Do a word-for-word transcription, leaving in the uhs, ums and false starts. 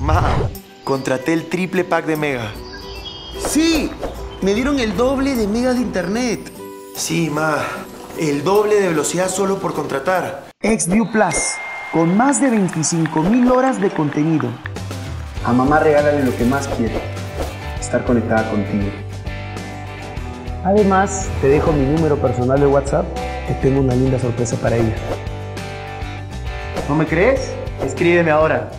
Ma, contraté el triple pack de Mega. Sí, me dieron el doble de megas de internet. Sí, ma, el doble de velocidad solo por contratar. XView Plus, con más de veinticinco mil horas de contenido. A mamá regálale lo que más quiere, estar conectada contigo. Además, te dejo mi número personal de WhatsApp, que tengo una linda sorpresa para ella. ¿No me crees? Escríbeme ahora.